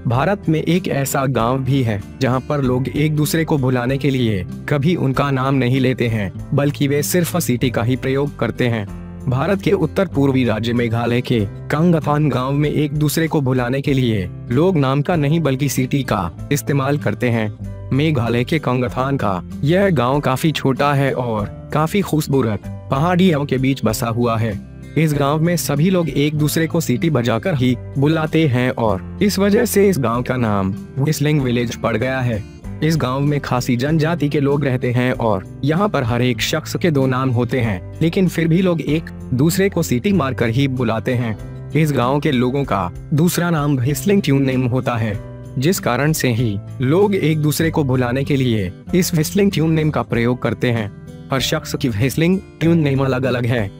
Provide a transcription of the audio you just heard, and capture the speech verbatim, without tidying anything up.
भारत में एक ऐसा गांव भी है जहां पर लोग एक दूसरे को बुलाने के लिए कभी उनका नाम नहीं लेते हैं, बल्कि वे सिर्फ सिटी का ही प्रयोग करते हैं। भारत के उत्तर पूर्वी राज्य मेघालय के कांगथान गांव में एक दूसरे को बुलाने के लिए लोग नाम का नहीं बल्कि सिटी का इस्तेमाल करते हैं। मेघालय के कांगथान का यह गांव काफी छोटा है और काफी खूबसूरत पहाड़ियों के बीच बसा हुआ है। इस गांव में सभी लोग एक दूसरे को सीटी बजाकर ही बुलाते हैं और इस वजह से इस गांव का नाम व्हिस्लिंग विलेज पड़ गया है। इस गांव में खासी जनजाति के लोग रहते हैं और यहाँ पर हर एक शख्स के दो नाम होते हैं, लेकिन फिर भी लोग एक दूसरे को सीटी मारकर ही बुलाते हैं। इस गांव के लोगों का दूसरा नाम व्हिस्लिंग ट्यून नेम होता है, जिस कारण से ही लोग एक दूसरे को बुलाने के लिए इस व्हिस्लिंग ट्यून नेम का प्रयोग करते हैं। हर शख्स की व्हिस्लिंग ट्यून नेम अलग अलग है।